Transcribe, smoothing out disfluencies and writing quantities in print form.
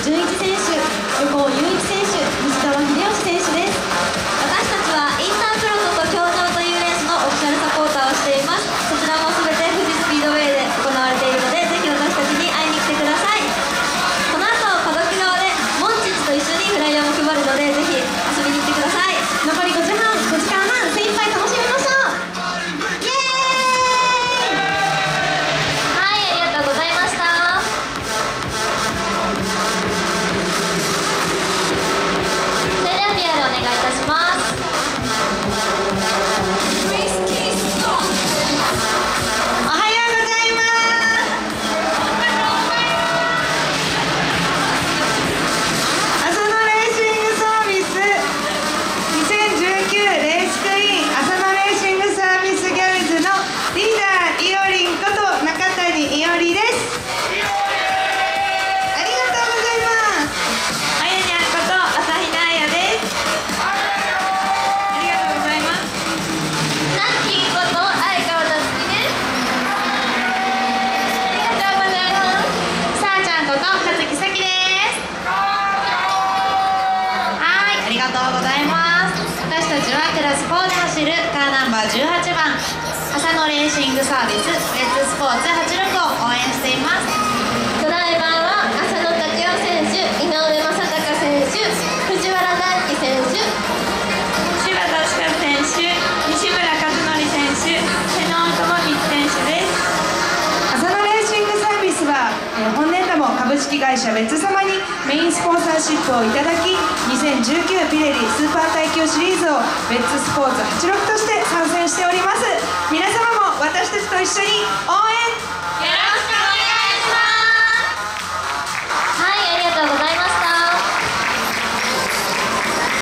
純一選手、横尾雄一選手、西澤秀吉選手です。私たちはインタープロトと競場というレースのオフィシャルサポーターをしています。そちらも全て富士スピードウェイで行われているので、ぜひ私たちに会いに来てください。この後歌舞伎側でモンチッチと一緒にフライヤーも配るので、ぜひ遊びに行ってください。残り5時間半、精一杯楽しみましょう。イエーイ。はい、ありがとうございました。それでは PR お願いいたします。おはようございます。浅野レーシングサービス2019レースクイーン浅野レーシングサービスギャルズのリーダーいおりんこと中谷いおりです。ありがとうございます。あやにゃんこと朝比奈彩です。ありがとうございます。ナッキーこと相川夏希です。ありがとうございます。さあちゃんこと葉月咲です。はい、ありがとうございます。私たちはクラス4で走るカーナンバー18番浅野レーシングサービスレッツスポーツ86を応援しています。ドライバーは浅野拓也選手、井上正孝選手、藤原大輝選手、柴田千佳選手、西村和則選手、瀬能智光選手です。浅野レーシングサービスは本年度も株式会社ベッツ様にメインスポンサーシップをいただき、2019ピレリスーパー耐久シリーズをベッツスポーツ86として参戦しております。皆様も私たちと一緒に応援